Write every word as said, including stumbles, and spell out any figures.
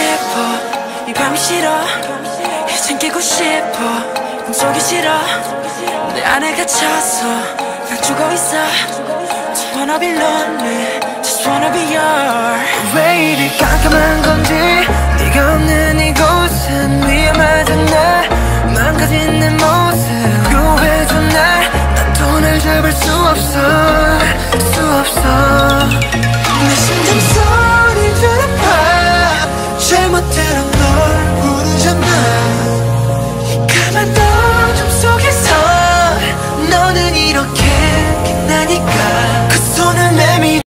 싶어 이 밤이 싫어 이젠 깨고 싶어 꿈속이 싫어 내 안에 갇혀서 날 죽어 있어 Just wanna be lonely Just wanna be yours 왜 이리 깜깜한 건지 네가 없는 이곳은 위험하잖아 망가진 내 모습 구해줘 날난 또 날 잡을 수 없어 수 없어 내 심장